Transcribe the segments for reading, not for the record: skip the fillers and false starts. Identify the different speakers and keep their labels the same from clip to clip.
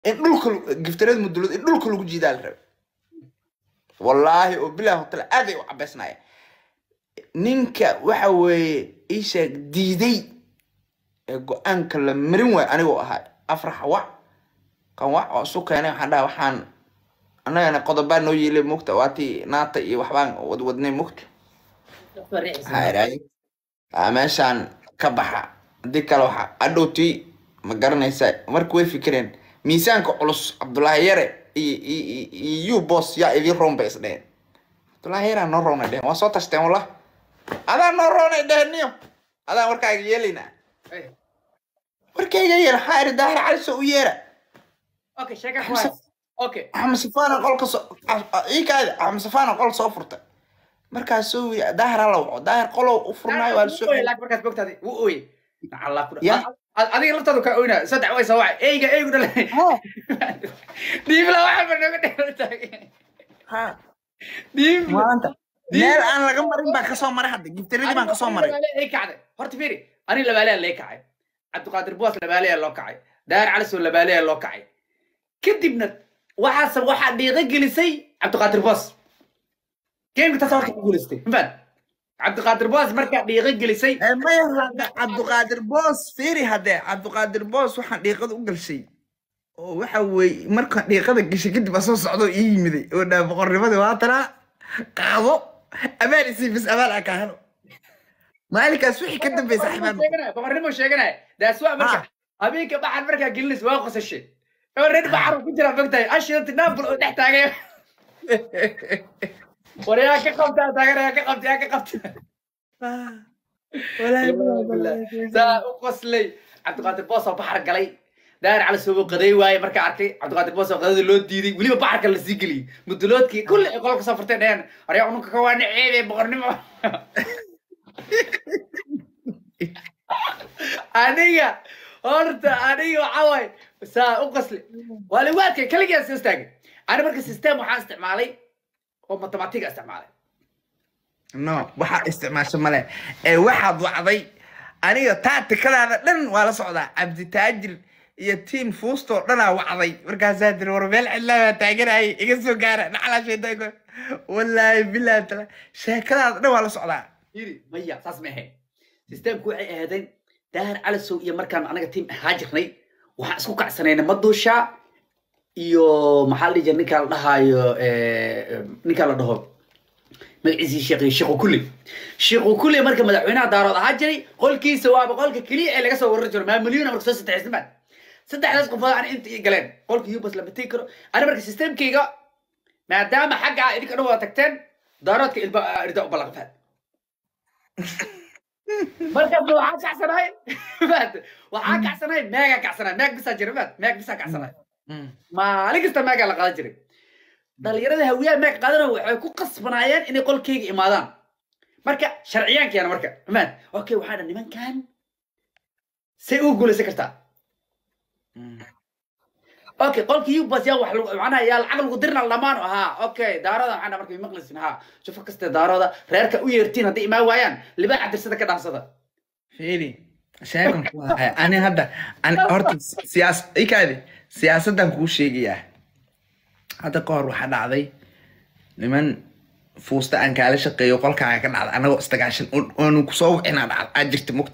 Speaker 1: in dhulka giftareed mudulad in dhulka lagu jiidaa la rabay wallaahi oo bilaa hotel aad ay u cabaysnaayeen ninka waxa weeye ii sheeg diiday ee go-aanka la marin waay anigoo ahaa afrax wac kan wac oo isu keenay waxaan dhaha waxaan annagana qodobaa noo yeelay mugta waatii naata iyo waxbaan wadwadnay mugta meeshaan ka baxa haddii kale waxa adhowtii ma garanaysaa marka way fikireen miisaanka culus cabdullaahi yare iyo boss yaa idin roon bay isdheheen cabdullaahi yare noo roonay dheheen waa soo tashteen wallah adaa noo roonay dheheen niyo adaa warkaaga yeelaynaa warkayga yeela waxaa iri daahir cali soo u yeera
Speaker 2: okay sheeka kuwaas okay
Speaker 1: axmed safaana qolka ii kaada axmed safaana qol soo furtay markaas soo wiya daahir hala waco daahir qolow u furnaayo waa lasoo
Speaker 2: markaas bogtaadi wuu ooye allah ku adiga laftaadu ka oyna saddex way soo wacay eygu dhalay diibla waxa ma naga dheertaagay
Speaker 1: ha
Speaker 2: diib
Speaker 1: maanta meel aan laga marin baan ka soo maray hadda giftaradii baan ka soo maray
Speaker 2: ay kacday horta fiiri ani labaaleya lee kacay cabdiqaadir buwas labaaleya loo kacay daahir cali soo labaaleya loo kacay kadibna waxaa dhiiqa gelisay cabdiqaadir buwas كيف تصورت قولستي فهمت عبد القادر بوس مركا دقيقة جلسي
Speaker 1: ما يهرب عبد القادر بوس فيري هذا عبد القادر بوس وحن دقيقة وقل شيء وحوي مركا دقيقة جلسي كنت بس صعدوا يمدي وأنا بقرب هذا واتنا قاضو أمان يصير بس أمان أكانو مالك أسوي كنت بس أحمد
Speaker 2: بقرب مش شيء ده أسوأ مركا أبيك بعد مركا جلس واقص الشيء ورد بعرف كنت رافقتها أشياء تنافل تحتاجه وريا كقبت تاجر كقبت ولا ذا قصلي عبد القادر بوس بحر قلي داير على سوق قضي واي مركا عركي عبد القادر بوس قضي لو ديدي ولي بحر كلا سيقلي مدلودكي كل قولك سفرتين هنا وريا عنك كواني عيبي بقرني انيا هورتا انيا عواي سا قصلي ولا وقت كلي سيستاغ انا مركا سيستم waxaan isticmaalay وماتماتيك استعماله
Speaker 1: نو waxa isticmaasho male ee waxaad wacday aniga tacticadaada dhan waa la socdaa abdi taajir iyo team fusto dhana wacday markaas aad war meel cilaa taageeray iga soo gaara nacala sheedago wallahi billahi tala sheekadaada dhan waa la socdaa
Speaker 2: yiri maya saas ma ahayn systemku waxay ahaydeen daahir cali soo iyo markaan anaga team haajirnay waxa isku kacsanayna madusha iyo maxaa la ninka la dhahayo ninka la dhaho magaciisi sheekhu kulli marka madaxweynaha daarood ahaa jiray qolkiisa waa qolka kaliya ee laga soo warar jiro maamuliyana marka soo sadeexisnimad saddexdaas qof aan inta galeen qolka yubas la batay karo ana marka systemkayga maadaama xagga idinka dhan wada tagteen daaroodka ilba irda u balaqfad marka waxaa kacsanay meega kacsanay meeg bisa jirmad meeg bisa kacsanay maalin kasta meega la qaadan jiray dhalinyarada hawiyaha meeg qaadana waxay ku qasbanaayeen inay qolkayga imaadaan marka sharciyaankeena marka fahmaan okay waxaa dhan nimankan say u guulaysan kartaa okay qolkii yubas yaa wax macnaha yaa lacag lagu dirna lamaan ahaa okay daarada waxaan markay maqlaysin ha shuf kasta daarada reerka u yeertiin haddii imaan waayaan libaax dirsada ka dhaansada
Speaker 1: fiiri sheekan ku ahay ani hadda ani horta siyaasaddan kuu sheegayaa hadda ka hor waxaa dhacday niman fuusta aan kaala shaqeeyo qolkaaga ka dhacday annagoo istagaashan oonu kusoo wixinaa dhacda aad jirta mugta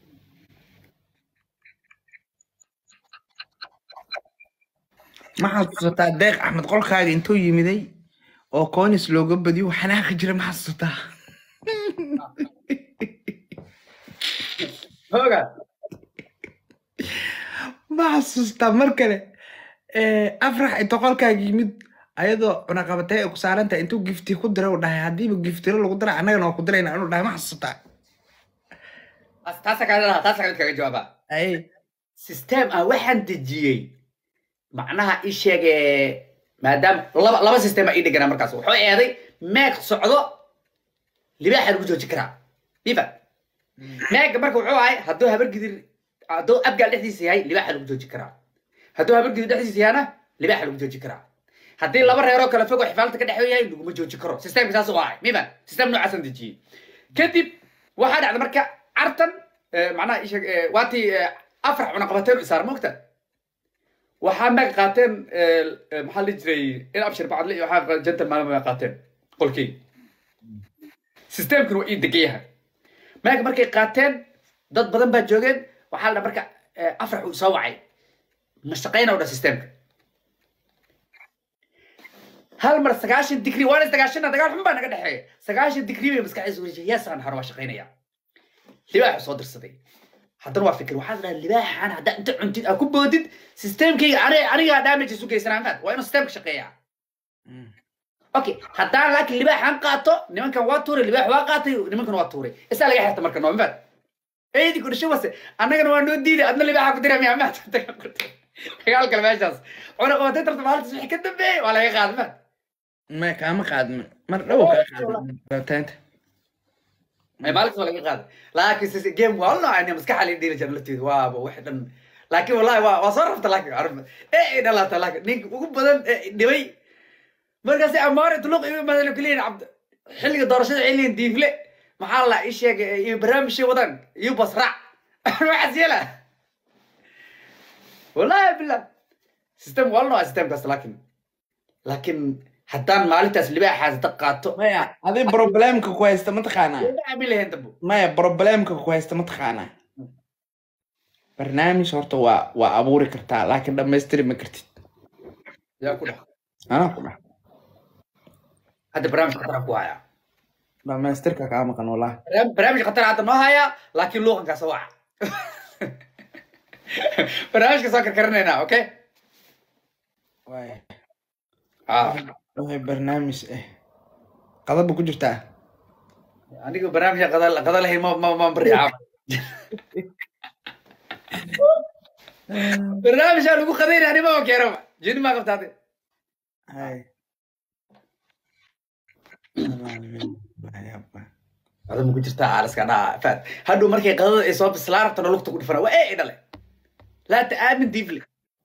Speaker 1: maxaad xusataa deeq axmed qolkaaga intuu yimiday oo koonis looga badiyo xanaaqi jira maxaad xusataa ma xasuustaa mar kale afrax inta qolkaaga yimid ayadoo cunaqabatay ay ku saarantahay intuu gifti ku diray uu dhahay haddiiba giftiro lagu dara annagana waa ku dirayna inuu dhahay ma xasuustaa
Speaker 2: taasa kaga jawaaba system aan waxaan dejiyey macnaha ii sheeg maadaama laba system ii dhigana markaas wuxuu eeday meeg socdo libaaxa lagu jooji karaa difa meeg marka wuxuu ahay hadduu habar gidir hadduu abgaal dhexdiisa yahay libaaxa lagu jooji karaa hadduu habar gidir dhexdiisa yahana libaaxa lagu jooji karaa haddii laba reeroo kala fog oo xifaalta ka dhexeeya yahay laguma jooji karo systemka saas u ahay miba system noocaasaan dejiyey kadib waxaa dhacda marka cartan macnaha ii sheeg waatii afrax cunaqabateen isaar moogta waxaa naga qaateen maxaa la jiray in abshir bacadle iyo waxaa gentleman ma qaateen qolkii systemkan waa ii degan yahay meeg markay qaateen dad badan baa joogeen waxaa la marka afrax uu soo wacay ma shaqayna oo dhan systemka hal mar 90 degree waana 90 dagaal xun baa naga dhaxeeya 90 degree bay maskaxdiisa wajah yaasaan har waa shaqaynaya libaax soo dirsaday haddana waa fikir waxaa la libaaxan hadda inta cuntid ku boodid systemkayga aniga damage isu geysanaan qaad waa inuu systemka shaqeeya okay haddaan laakiin libaaxan qaato nimankan waa tuuray libaax waa qaatay nimankan waa tuuray isa laga xirta marka noo mid eedi ku dhashay wase annagana waa noo diiday adna libaaxa ku diray miyaa dagaal kale meeshaas ona qabatay tartan maalintaas wixii ka dambeeyay waa laga qaadmaa
Speaker 1: ما كان مقعد مر لو كان
Speaker 2: ما بالك ولا قاعد لكن جيم والله يعني مسكح علي دير جبلتي وابا وحده لكن والله وصرفت لك عرف ايه لا تلاك نيك ugu badan dhibay markaas amaar tuluq iyo madal kaliin abd xilliga doorashada ciilin diifle maxaa la ii sheegay barnaamij wadan iyo basra waxa yeela والله بالله سيستم والله سيستم بس لكن haddaan maalintaas libaaxaas daqaato
Speaker 1: maya adi problemka ku haysta ma taqaanaa
Speaker 2: amilahendabo
Speaker 1: maya problemka ku haysta ma taqaanaa barnaamij horta waa abuuri kartaa laakiin dhammaystiri ma kartid
Speaker 2: yaa ku dhax
Speaker 1: anaa ku dhax
Speaker 2: hadda barnaamij khatar ku haya
Speaker 1: dhamaystirka kaa maqan wallah
Speaker 2: barnaamij khatar hadda noo haya laakiin luuqankaas waa barnaamijka soo karkaranaynaa okay
Speaker 1: waay waxay barnaamij qadaba ku jirtaa
Speaker 2: aniga barnaamij qada lahayn ma bariyaa barnaamij aan ugu qadayn anima ma keeno jini ma qabtaade
Speaker 1: hay
Speaker 2: qada ma ku jirtaa aalaska dhaa faad hadhow markay qadada ay soo bislaa rabtana lugta ku dhifana waa ee dhale laa ta'aamin diifle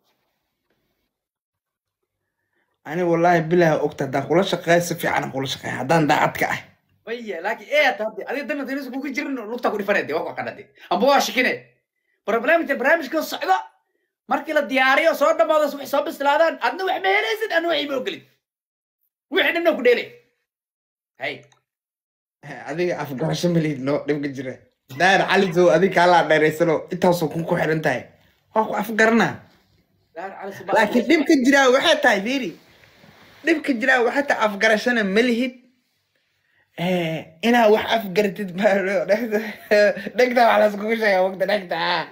Speaker 1: أنا والله بالله أكتر دا كل شقة سفي أنا كل شقة هذا دا عتك
Speaker 2: ويا لكن إيه تهدي أنا دم تنسى كوكي جرن لقطة كوني فردي وقع قنادي أم بواش كني برنامج كل صعبة مركل الديارية وصورنا بعض صبح صوب السلادان أنا وحنا هنزل أنا وحي بوكلي وحنا ناكل هاي
Speaker 1: هذه أفكار شملي نو نبغى جرا دار على زو هذه كلا دار يسلو إتوصل كونكو حرنتاي هاكو أفكارنا لكن نبغى جرا واحد تاي فيري نبغى جرا واحد أفكار شنا ملهد أنا واحد أفكار تدمر نقدر على سكوش يا وقت نقدر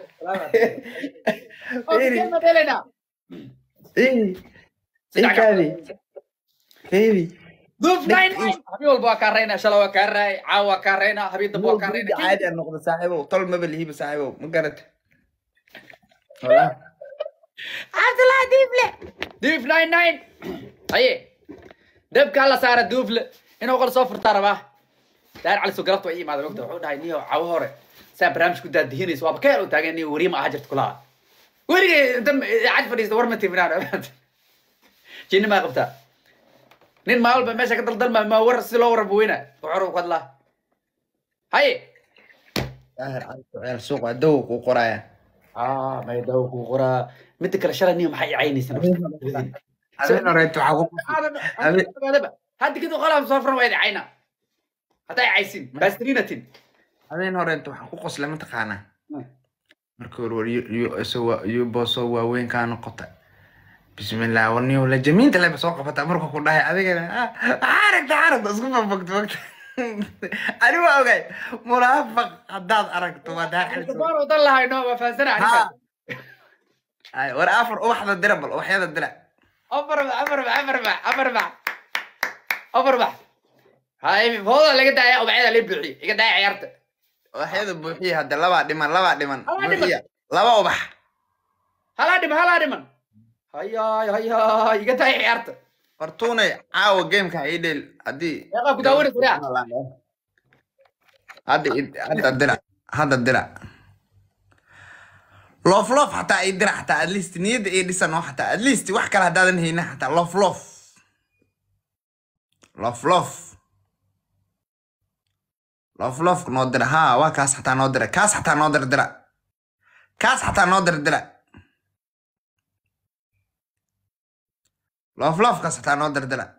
Speaker 1: إيه كذي فيري
Speaker 2: دوف ناين حبيب البوا كارينا شلوا كاراي عاوا كارينا حبيب البوا كارينا
Speaker 1: عادي النقطة صاحبه طول ما بالهيب صاحبه مقرت والله
Speaker 2: عبد الله ديف 99 هي دب كلا صار دوفل إنه قال صفر ترى بقى دار على سجلات وعي مع الوقت وحود هاي نيو عوهرة ساب برامج كده دهيني سواب كيلو تاجني وريم أحجرت كلها وري دم عاد فريز ورمتي من هذا جيني ما قبتها نين ما أقول بمشي كتر ضل ما ورس لو ربوينا وعروق الله هاي
Speaker 1: على السوق دوق وقرايا
Speaker 2: ما يدوق وقرا متك الشرا نيوم حي عيني سنة
Speaker 1: أنا رأيت عقوق
Speaker 2: هاد كده خلاص صفر وين عينا هتاي عايسين بس ترينتين
Speaker 1: أنا رأيت عقوق أصلا ما تقانا مركور يو بوسو وين كانوا قطع بسم الله وني ولا جميل تلا بس وقفت أمرك كلها هذه عارك أسقط وقت أنا ما أوكي مرافق حداد أركت وده
Speaker 2: الكبار وضل هاي نوبة فازنا عنها
Speaker 1: أي ورا أفر واحد الدرب وحيد الدرع
Speaker 2: أفربع هاي هو اللي قد عيا وبعيد اللي بيعي قد عيا عيارته
Speaker 1: وحيد بوحي هذا لوا دمن لوا وبح
Speaker 2: هلا دمن هيا قد عيا عيارته
Speaker 1: فرتوني عاو جيم كايدل أدي
Speaker 2: يا أخي كدوري فريع
Speaker 1: هذا الدرع لوف حتى يدرع حتى أدليست نيد إيديسا نو حتى أدليست وحكا هذا هنا حتى لوف نودر ها وكاس حتى نودر كاس حتى نودر درع لوف كاس حتى نودر دلا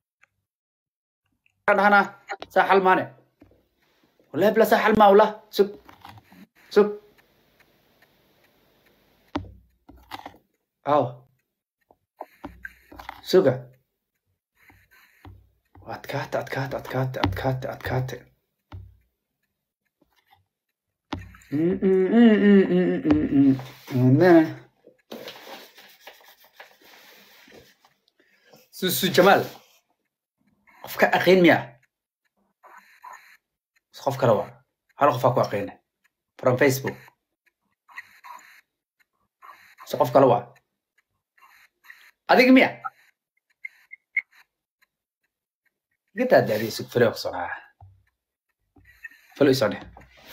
Speaker 2: أنا ساحل مانع ولا بلا ساحل ما ولا سب أو سوقا أتكات سوسو جمال قفك أخين مياه قفك روا هل قفك أخين from Facebook قفك روا أديك مياه قلت هذا سوق فلوق صراحة فلوق صنع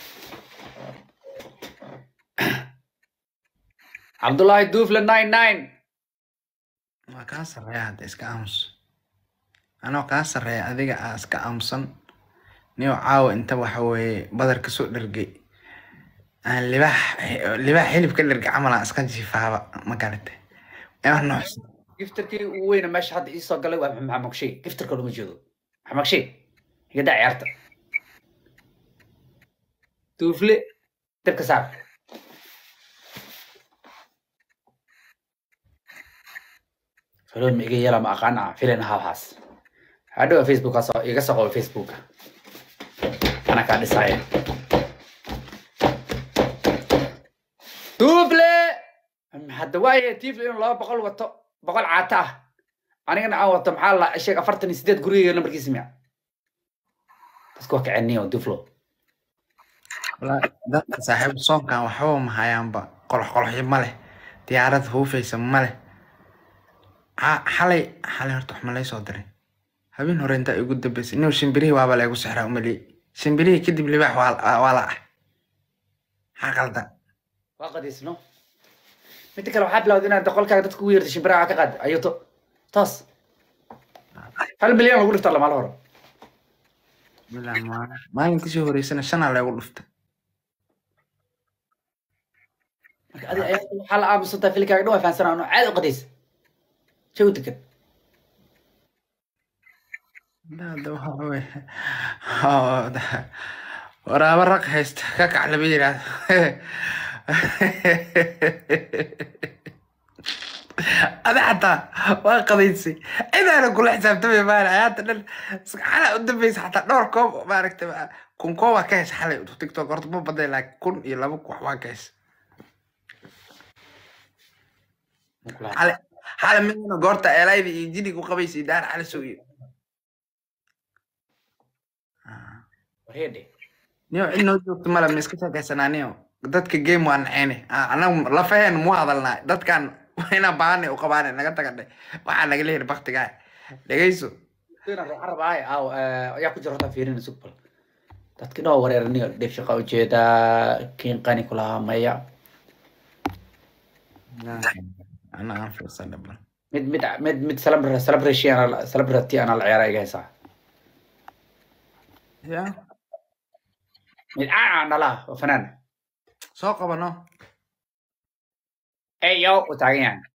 Speaker 2: عبد الله يدوف لل99
Speaker 1: ما كان سريع هذا اسك أمس أنا كان سريع أديك اسك أمسن نيو عاو أنت وحوي بدر كسوق درجي اللي بح حلف كل رجع عمل اسكان شفاها ما كانت إيه نحس
Speaker 2: قفتركي وين ماشي حد يسوق قال لي محمد شيء قفترك لو موجود محمد شيء يقدر عيارته توفلي ترك سار فلون ميجي يلا ما أقنع فيلن هالحاس هذا فيسبوك أصلا يقصقوا فيسبوك أنا كان ساير توفلي حد واي تيفلي إنه لا بقول عاته أنا عاوت محل الشيء أفرتني سديت قريه نمبر كيسمع بس كوك عني ودوفلو
Speaker 1: لا ده صاحب صون كان وحوه محيان با قرح ماله ديارات هو فيس ماله حالي هرتح مالي صدري هبين هورين تا يقول دبس إنه شنبريه وابا لا يقول سحر أملي شنبريه كدب لي بح ولا حقل ده
Speaker 2: وقد يسنو متى كانوا حاب لو دينا دخل كذا تكوير تشبرا عقد أيوتو تاس هل مليون أقول لك ما له
Speaker 1: لا ما يمكن شيء هوري سنة لا يقول لفت
Speaker 2: هذه حال عام صوت في الكعك نوع فانسنا إنه عاد قديس شو تكت
Speaker 1: لا ده هو ده ورا برق هيستحكك على بيرا هذا حتى وقضيتي إذا أنا كل حساب تبي ما حياتنا على قدام بيس حتى دور كوب ما ركت كون كوبا كاس حالي تيك توك قرط مو بدي لك كون يلامك وحوا كاس حالة منه قرط إلهي يجيني وقبيس يدار على سوي
Speaker 2: وهيدي
Speaker 1: نيو إنه جوت مالا مسكتة كسنة نيو dadka game waan ceenay anagu la faheen mu hadalnaa dadkan wayna baanay u qabaanay naga tagadhay waxa naga leeyahay waqtiga dhageyso
Speaker 2: أنا عرب أو يأكل جرة فيرين سوبر تذكر هو وريرني ديف شقاو جدا كين قاني كلها مايا
Speaker 1: أنا أعرف السلام
Speaker 2: مد سلبريشي أنا سلبرتي أنا العيار جايسا
Speaker 1: يا
Speaker 2: مد أنا لا فنان
Speaker 1: سوق بنا
Speaker 2: أيو وتعين